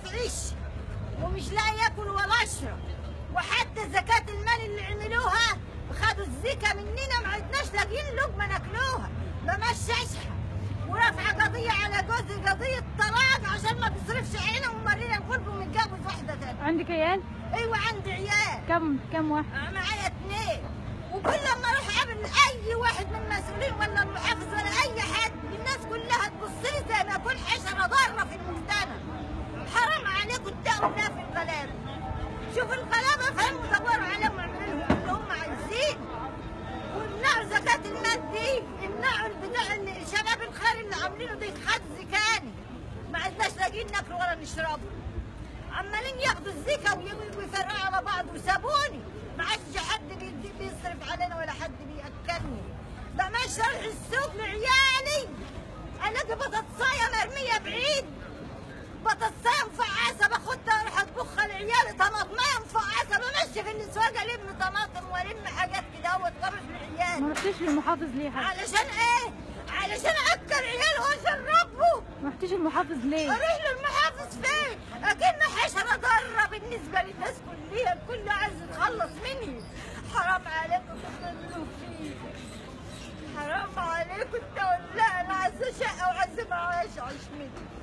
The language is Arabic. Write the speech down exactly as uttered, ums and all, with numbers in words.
يعيش ومش لاقي ياكل ولا يشرب، وحتى زكاة المال اللي عملوها خدوا الزكاة مننا ما عدناش لاقيين لقمة ناكلوها، بمششها ورافعة قضية على جوزي قضية طلاق عشان ما بيصرفش عينه ومرينا الغرب ومتجوز واحدة تانية. عندك عيال؟ ايوه عندي عيال. كم كم واحد؟ معايا اثنين، وكل لما اروح اقابل اي واحد من المسؤولين ولا المحافظ ولا اي حد الناس كلها تبص لي زي ما اكون حشرة ضارة في المجتمع. حرام عليكم اتقوا الله في الغلابة. شوفوا الغلابة فهموا دوروا عليهم واعملوا لهم اللي هم عايزين. وامنعوا زكاة المال دي، امنعوا البتاع اللي شباب الخير اللي عاملينه ده يتخد زكاني. ما عدناش لاقيين ناكل ولا نشرب. عمالين ياخدوا الزكاة ويفرقوا على بعض وسابوني. ما عادش حد بيصرف علينا ولا حد بياكلني. بمشي اروح السوق لعيالي الاقي بطاطسايه مرميه بعيد، بطاطسايه مفعصه باخدها اروح اطبخها لعيالي، طماطمايه مفعصه بمشي في الاسواق الم طماطم والم حاجات كده واروح لعيالي. ما رحتيش للمحافظ ليه حاجة؟ علشان ايه؟ علشان اكل عيالي واشربهم. ما رحتيش للمحافظ ليه؟ اروح للمحافظ فين؟ اكن حشره ضاره بالنسبه للناس كلها، الكل عايز يتخلص مني. حرام عليكم تضلوا فيه، حرام عليكم تولوا. انا عايزه شقه وعايزه معاش اعيش منه.